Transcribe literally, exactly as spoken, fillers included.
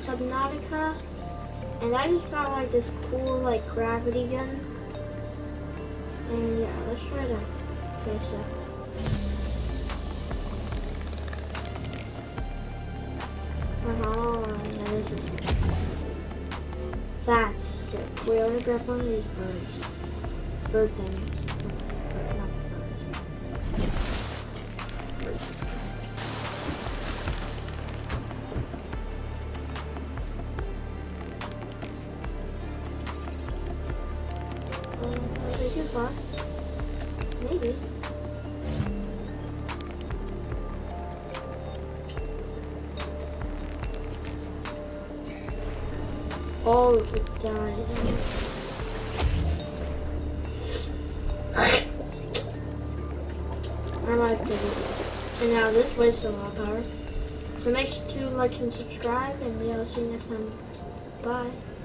Subnautica, and I just got like this cool like gravity gun. And yeah, let's try to finish that. Oh, yeah, this is that's sick. We ought to grab one of these birds. Bird things. Bird, not birds. Birds. Um, are they too far? Maybe. Oh, it died. I like it. And now this wastes a lot of power. So make sure to like and subscribe, and yeah, I'll see you next time. Bye.